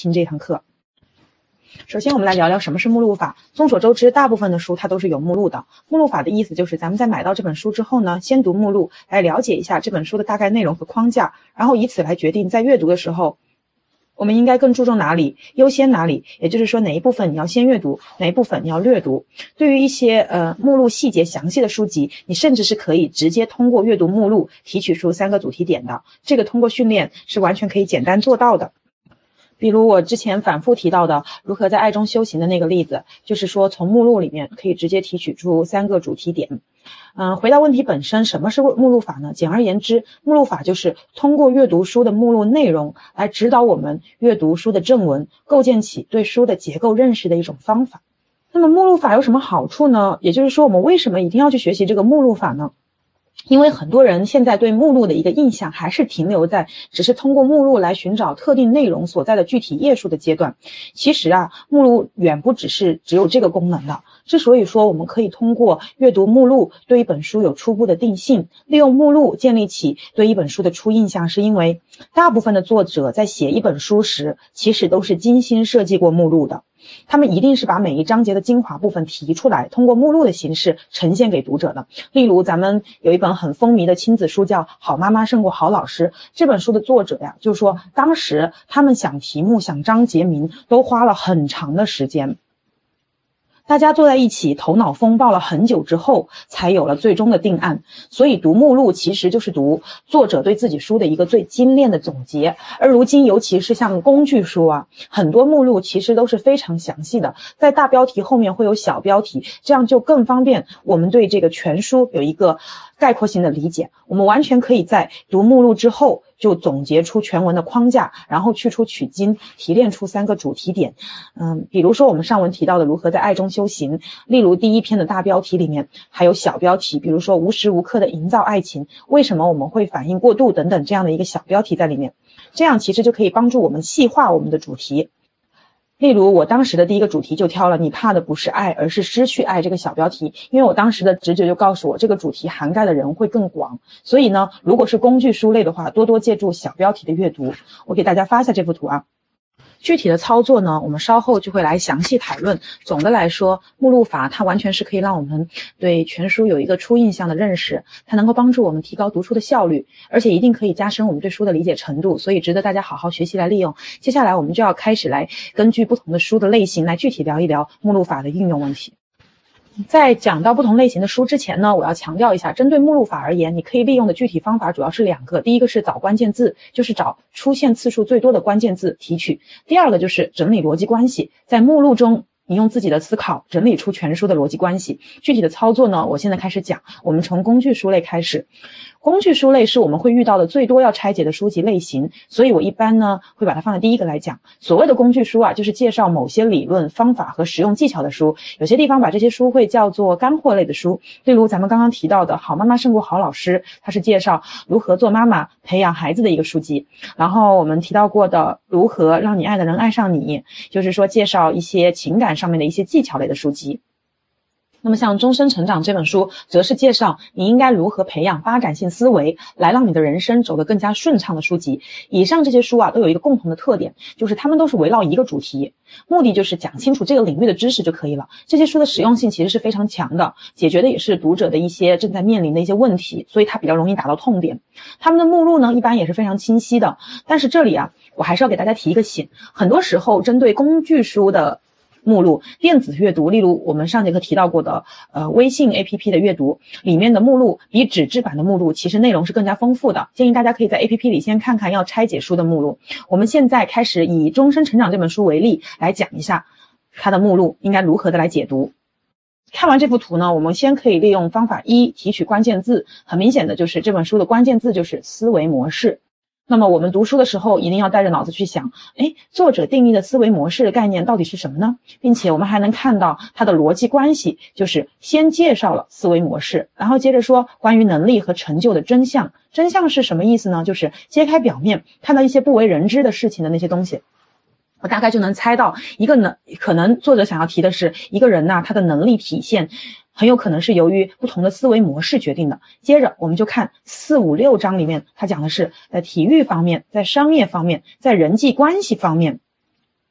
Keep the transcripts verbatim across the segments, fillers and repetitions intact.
听这堂课。首先我们来聊聊什么是目录法。众所周知，大部分的书它都是有目录的。目录法的意思就是咱们在买到这本书之后呢，先读目录，来了解一下这本书的大概内容和框架，然后以此来决定在阅读的时候我们应该更注重哪里，优先哪里，也就是说哪一部分你要先阅读，哪一部分你要略读。对于一些呃目录细节详细的书籍，你甚至是可以直接通过阅读目录提取出三个主题点的，这个通过训练是完全可以简单做到的。比如我之前反复提到的如何在爱中修行的那个例子，就是说从目录里面可以直接提取出三个主题点。嗯，回到问题本身，什么是目录法呢？简而言之，目录法就是通过阅读书的目录内容来指导我们阅读书的正文，构建起对书的结构认识的一种方法。那么目录法有什么好处呢？也就是说我们为什么一定要去学习这个目录法呢？因为很多人现在对目录的一个印象还是停留在只是通过目录来寻找特定内容所在的具体页数的阶段。其实啊，目录远不只是只有这个功能的。之所以说我们可以通过阅读目录对一本书有初步的定性，利用目录建立起对一本书的初印象，是因为大部分的作者在写一本书时其实都是精心设计过目录的。他们一定是把每一章节的精华部分提出来，通过目录的形式呈现给读者的。例如咱们有一本很风靡的亲子书叫《好妈妈胜过好老师》，这本书的作者呀，就是说当时他们想题目想章节名都花了很长的时间，大家坐在一起头脑风暴了很久之后才有了最终的定案。所以读目录其实就是读作者对自己书的一个最精炼的总结。而如今尤其是像工具书啊，很多目录其实都是非常详细的，在大标题后面会有小标题，这样就更方便我们对这个全书有一个概括性的理解。我们完全可以在读目录之后就总结出全文的框架，然后去除取经，提炼出三个主题点。嗯，比如说我们上文提到的如何在爱中修行，例如第一篇的大标题里面还有小标题，比如说无时无刻的营造爱情，为什么我们会反应过度等等，这样的一个小标题在里面，这样其实就可以帮助我们细化我们的主题。例如我当时的第一个主题就挑了你怕的不是爱而是失去爱这个小标题，因为我当时的直觉就告诉我这个主题涵盖的人会更广。所以呢，如果是工具书类的话，多多借助小标题的阅读。我给大家发一下这幅图啊。具体的操作呢，我们稍后就会来详细讨论。总的来说，目录法它完全是可以让我们对全书有一个初印象的认识，它能够帮助我们提高读书的效率，而且一定可以加深我们对书的理解程度，所以值得大家好好学习来利用。接下来我们就要开始来根据不同的书的类型来具体聊一聊目录法的运用问题。在讲到不同类型的书之前呢，我要强调一下，针对目录法而言，你可以利用的具体方法主要是两个。第一个是找关键字，就是找出现次数最多的关键字提取。第二个就是整理逻辑关系，在目录中你用自己的思考整理出全书的逻辑关系。具体的操作呢，我现在开始讲。我们从工具书类开始。工具书类是我们会遇到的最多要拆解的书籍类型，所以我一般呢会把它放在第一个来讲。所谓的工具书啊，就是介绍某些理论方法和实用技巧的书，有些地方把这些书会叫做干货类的书。例如咱们刚刚提到的好妈妈胜过好老师，它是介绍如何做妈妈培养孩子的一个书籍。然后我们提到过的如何让你爱的人爱上你，就是说介绍一些情感上面的一些技巧类的书籍。那么像终身成长这本书则是介绍你应该如何培养发展性思维来让你的人生走得更加顺畅的书籍。以上这些书啊都有一个共同的特点，就是它们都是围绕一个主题，目的就是讲清楚这个领域的知识就可以了。这些书的实用性其实是非常强的，解决的也是读者的一些正在面临的一些问题，所以它比较容易打到痛点。他们的目录呢一般也是非常清晰的，但是这里啊我还是要给大家提一个醒，很多时候针对工具书的目录，电子阅读，例如我们上节课提到过的呃微信 A P P 的阅读里面的目录，比纸质版的目录其实内容是更加丰富的，建议大家可以在 A P P 里先看看要拆解书的目录。我们现在开始以终身成长这本书为例来讲一下它的目录应该如何的来解读。看完这幅图呢，我们先可以利用方法一提取关键字，很明显的就是这本书的关键字就是思维模式。那么我们读书的时候一定要带着脑子去想，诶，作者定义的思维模式的概念到底是什么呢？并且我们还能看到它的逻辑关系，就是先介绍了思维模式，然后接着说关于能力和成就的真相。真相是什么意思呢？就是揭开表面，看到一些不为人知的事情的那些东西。我大概就能猜到一个能可能作者想要提的是一个人呐、啊，他的能力体现很有可能是由于不同的思维模式决定的。接着我们就看四五六章里面，他讲的是在体育方面，在商业方面，在人际关系方面，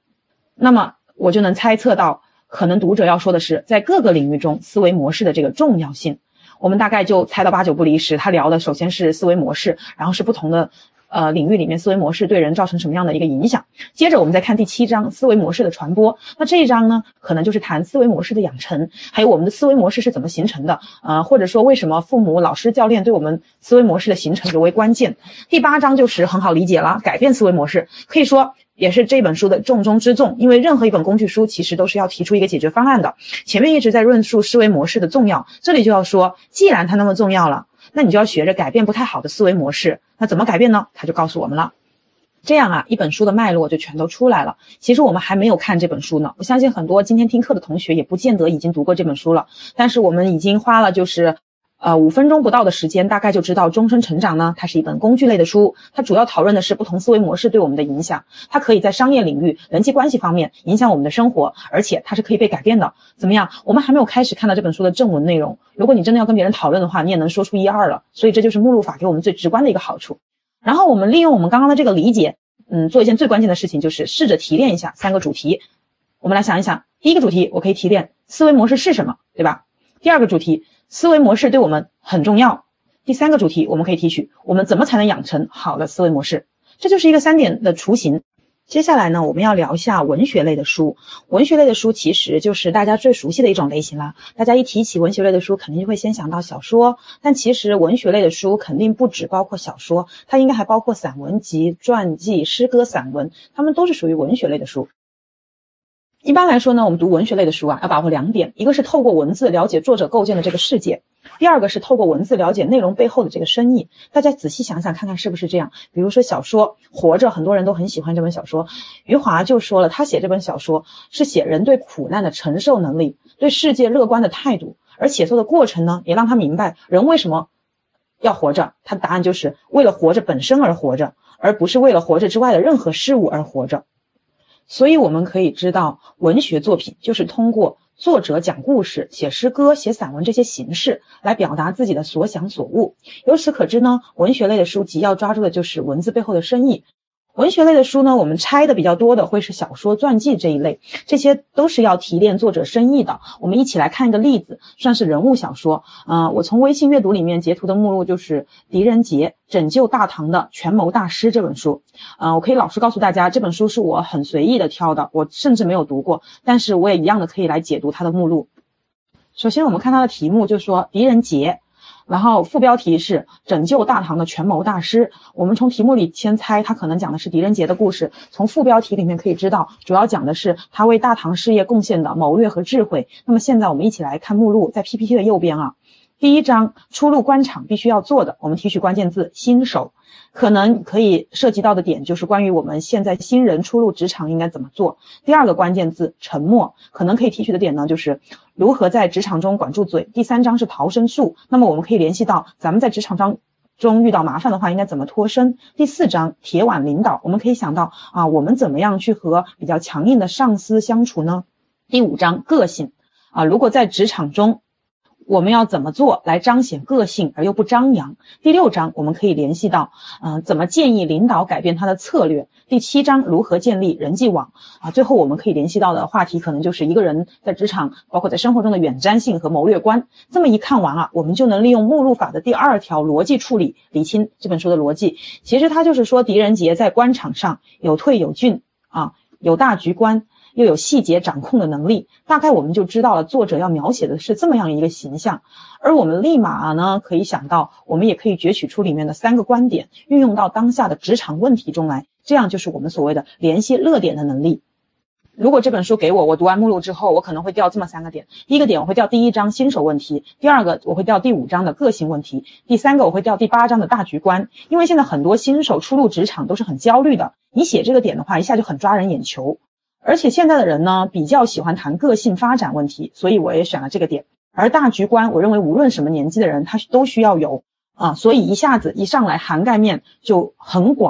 那么我就能猜测到，可能读者要说的是在各个领域中思维模式的这个重要性。我们大概就猜到八九不离十，他聊的首先是思维模式，然后是不同的呃领域里面思维模式对人造成什么样的一个影响。接着我们再看第七章思维模式的传播，那这一章呢可能就是谈思维模式的养成，还有我们的思维模式是怎么形成的，呃或者说为什么父母、老师、教练对我们思维模式的形成尤为关键。第八章就是很好理解了，改变思维模式，可以说也是这本书的重中之重，因为任何一本工具书其实都是要提出一个解决方案的。前面一直在论述思维模式的重要，这里就要说，既然它那么重要了，那你就要学着改变不太好的思维模式。那怎么改变呢？他就告诉我们了。这样啊，一本书的脉络就全都出来了。其实我们还没有看这本书呢，我相信很多今天听课的同学也不见得已经读过这本书了，但是我们已经花了就是呃，五分钟不到的时间，大概就知道《终身成长》呢，它是一本工具类的书，它主要讨论的是不同思维模式对我们的影响，它可以在商业领域、人际关系方面影响我们的生活，而且它是可以被改变的。怎么样？我们还没有开始看到这本书的正文内容，如果你真的要跟别人讨论的话，你也能说出一二了。所以这就是目录法给我们最直观的一个好处。然后我们利用我们刚刚的这个理解，嗯，做一件最关键的事情，就是试着提炼一下三个主题。我们来想一想，第一个主题，我可以提炼思维模式是什么，对吧？第二个主题，思维模式对我们很重要。第三个主题，我们可以提取我们怎么才能养成好的思维模式。这就是一个三点的雏形。接下来呢，我们要聊一下文学类的书。文学类的书其实就是大家最熟悉的一种类型啦。大家一提起文学类的书，肯定就会先想到小说，但其实文学类的书肯定不只包括小说，它应该还包括散文集、传记、诗歌散文，它们都是属于文学类的书。一般来说呢，我们读文学类的书啊，要把握两点，一个是透过文字了解作者构建的这个世界，第二个是透过文字了解内容背后的这个深意。大家仔细想想看看是不是这样。比如说小说《活着》，很多人都很喜欢这本小说，余华就说了，他写这本小说是写人对苦难的承受能力，对世界乐观的态度，而写作的过程呢，也让他明白人为什么要活着。他的答案就是为了活着本身而活着，而不是为了活着之外的任何事物而活着。所以我们可以知道，文学作品就是通过作者讲故事、写诗歌、写散文这些形式来表达自己的所想所悟。由此可知呢，文学类的书籍要抓住的就是文字背后的深意。文学类的书呢，我们拆的比较多的会是小说、传记这一类，这些都是要提炼作者深意的。我们一起来看一个例子，算是人物小说。呃，我从微信阅读里面截图的目录就是狄仁杰拯救大唐的权谋大师这本书。呃，我可以老实告诉大家，这本书是我很随意的挑的，我甚至没有读过，但是我也一样的可以来解读它的目录。首先我们看它的题目，就说狄仁杰，然后副标题是拯救大唐的权谋大师。我们从题目里先猜他可能讲的是狄仁杰的故事，从副标题里面可以知道主要讲的是他为大唐事业贡献的谋略和智慧。那么现在我们一起来看目录，在 P P T 的右边啊，第一章初入官场必须要做的，我们提取关键字新手，可能可以涉及到的点就是关于我们现在新人初入职场应该怎么做。第二个关键字沉默，可能可以提取的点呢就是如何在职场中管住嘴。第三章是逃生术，那么我们可以联系到咱们在职场中中遇到麻烦的话应该怎么脱身。第四章铁腕领导，我们可以想到啊，我们怎么样去和比较强硬的上司相处呢？第五章个性啊，如果在职场中我们要怎么做来彰显个性而又不张扬。第六章我们可以联系到嗯、呃，怎么建议领导改变他的策略。第七章如何建立人际网啊，最后我们可以联系到的话题可能就是一个人在职场包括在生活中的远瞻性和谋略观。这么一看完啊，我们就能利用目录法的第二条逻辑处理理清这本书的逻辑。其实它就是说狄仁杰在官场上有退有进啊，有大局观又有细节掌控的能力，大概我们就知道了作者要描写的是这么样一个形象。而我们立马呢可以想到，我们也可以攫取出里面的三个观点，运用到当下的职场问题中来，这样就是我们所谓的联系热点的能力。如果这本书给我，我读完目录之后，我可能会调这么三个点。第一个点我会调第一章新手问题，第二个我会调第五章的个性问题，第三个我会调第八章的大局观。因为现在很多新手初入职场都是很焦虑的，你写这个点的话一下就很抓人眼球。而且现在的人呢比较喜欢谈个性发展问题，所以我也选了这个点。而大局观我认为无论什么年纪的人他都需要有啊，所以一下子一上来涵盖面就很广。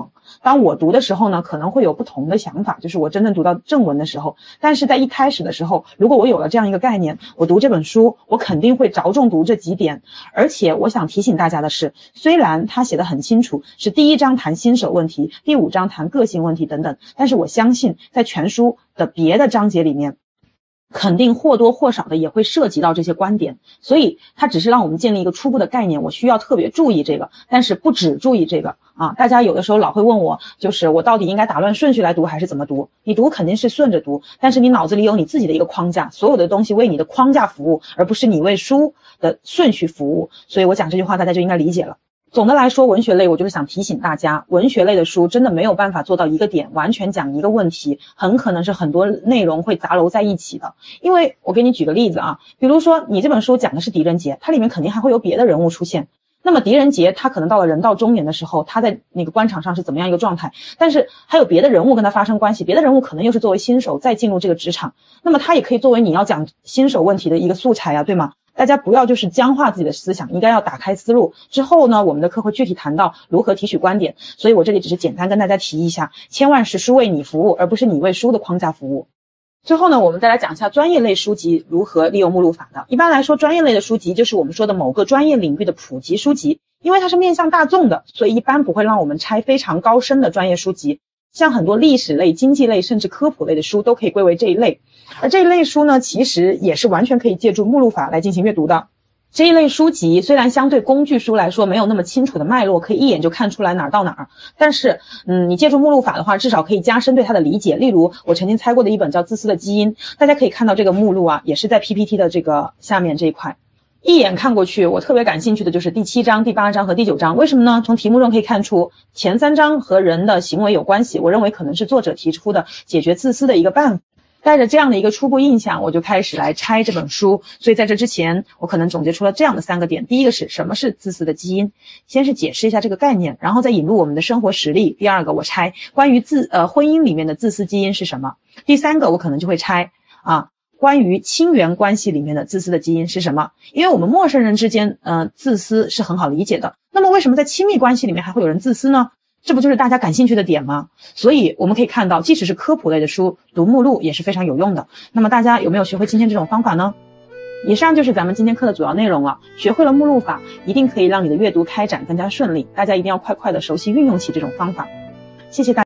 当我读的时候呢，可能会有不同的想法，就是我真正读到正文的时候。但是在一开始的时候，如果我有了这样一个概念，我读这本书，我肯定会着重读这几点。而且我想提醒大家的是，虽然他写得很清楚，是第一章谈新手问题，第五章谈个性问题等等，但是我相信在全书的别的章节里面，肯定或多或少的也会涉及到这些观点，所以它只是让我们建立一个初步的概念，我需要特别注意这个，但是不只注意这个啊。大家有的时候老会问我，就是我到底应该打乱顺序来读还是怎么读？你读肯定是顺着读，但是你脑子里有你自己的一个框架，所有的东西为你的框架服务，而不是你为书的顺序服务。所以我讲这句话大家就应该理解了。总的来说，文学类我就是想提醒大家，文学类的书真的没有办法做到一个点完全讲一个问题，很可能是很多内容会杂糅在一起的。因为我给你举个例子啊，比如说你这本书讲的是狄仁杰，它里面肯定还会有别的人物出现。那么狄仁杰他可能到了人到中年的时候，他在那个官场上是怎么样一个状态，但是还有别的人物跟他发生关系，别的人物可能又是作为新手再进入这个职场，那么他也可以作为你要讲新手问题的一个素材啊，对吗？大家不要就是僵化自己的思想，应该要打开思路。之后呢，我们的课会具体谈到如何提取观点，所以我这里只是简单跟大家提一下，千万是书为你服务，而不是你为书的框架服务。最后呢，我们再来讲一下专业类书籍如何利用目录法的。一般来说，专业类的书籍就是我们说的某个专业领域的普及书籍，因为它是面向大众的，所以一般不会让我们拆非常高深的专业书籍。像很多历史类、经济类甚至科普类的书都可以归为这一类。而这一类书呢，其实也是完全可以借助目录法来进行阅读的。这一类书籍虽然相对工具书来说没有那么清楚的脉络，可以一眼就看出来哪儿到哪儿，但是嗯，你借助目录法的话，至少可以加深对它的理解。例如我曾经猜过的一本叫《自私的基因》，大家可以看到这个目录啊，也是在 P P T 的这个下面这一块。一眼看过去，我特别感兴趣的就是第七章、第八章和第九章。为什么呢？从题目中可以看出，前三章和人的行为有关系，我认为可能是作者提出的解决自私的一个办法。带着这样的一个初步印象，我就开始来拆这本书。所以在这之前，我可能总结出了这样的三个点。第一个是什么是自私的基因，先是解释一下这个概念，然后再引入我们的生活实例。第二个我拆关于自呃婚姻里面的自私基因是什么。第三个我可能就会拆啊关于亲缘关系里面的自私的基因是什么。因为我们陌生人之间呃自私是很好理解的，那么为什么在亲密关系里面还会有人自私呢？这不就是大家感兴趣的点吗？所以我们可以看到，即使是科普类的书，读目录也是非常有用的。那么大家有没有学会今天这种方法呢？以上就是咱们今天课的主要内容了。学会了目录法，一定可以让你的阅读开展更加顺利。大家一定要快快的熟悉运用起这种方法。谢谢大家。